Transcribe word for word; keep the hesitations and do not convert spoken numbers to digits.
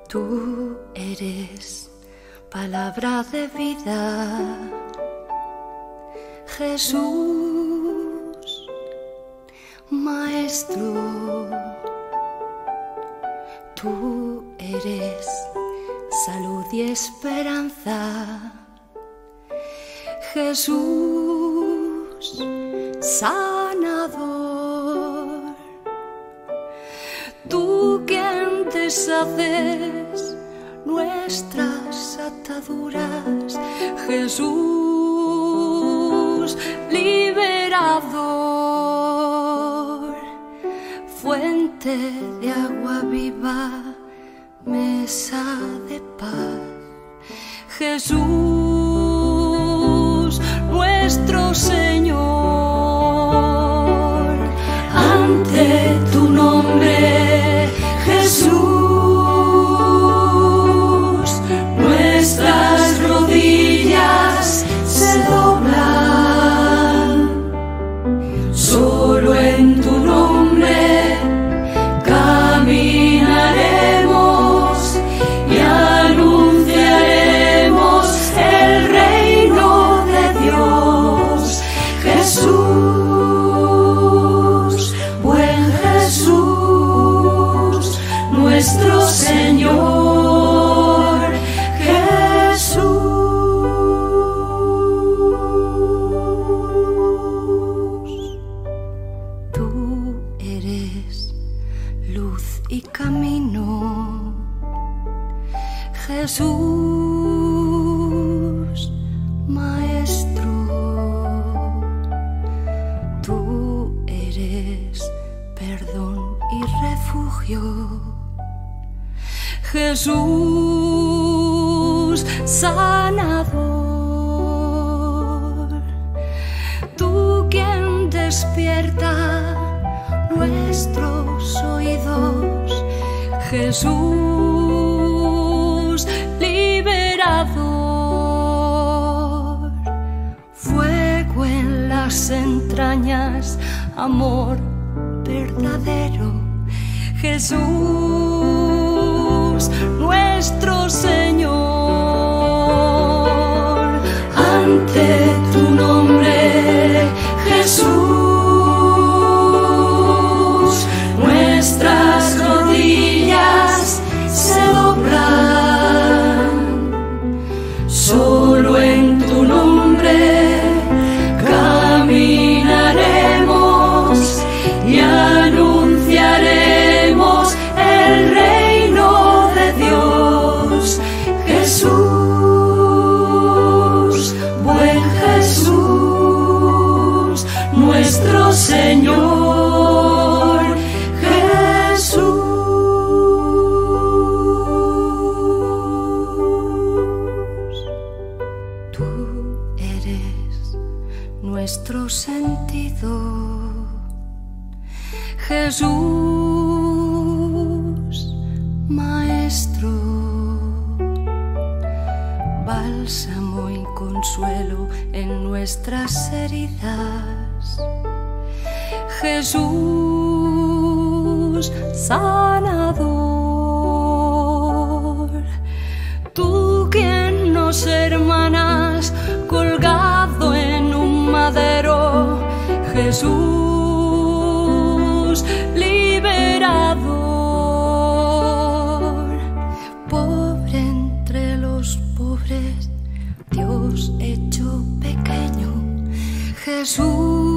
Tú eres palabra de vida, Jesús, Maestro. Tú eres salud y esperanza, Jesús, sanador. Tú quien deshaces nuestras ataduras, Jesús, liberador. Fuente de agua viva, mesa de paz, Jesús, nuestro Señor. Ante tu nombre, Jesús, nuestras rodillas se doblan. Solo en tu nombre caminaremos y anunciaremos el reino de Dios. Jesús, buen Jesús, nuestro Señor. Jesús, tú eres luz y camino, Jesús, Maestro. Tú eres perdón y refugio, Jesús, sanador. Tú quien despierta nuestros oídos, Jesús, liberador. Fuego en las entrañas, amor verdadero, Jesús, nuestro Señor. Ante tu nombre, Jesús, nuestras rodillas se doblan. Solo en tu nombre caminaremos y anunciaremos el reino de Dios. Jesús, buen Jesús, nuestro Señor. Jesús, tú eres nuestro sentido, Jesús, Maestro. Bálsamo y consuelo en nuestras heridas, Jesús, sanador. Tú quien nos hermanas colgado en un madero, Jesús, liberador. Pobre entre los pobres, Dios hecho pequeño, Jesús,